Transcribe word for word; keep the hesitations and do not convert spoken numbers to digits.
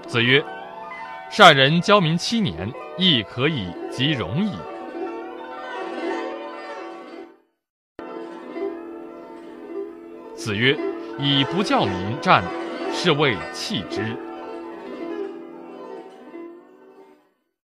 子曰：善人教民七年，亦可以及容矣。子曰：以不教民战，是谓弃之。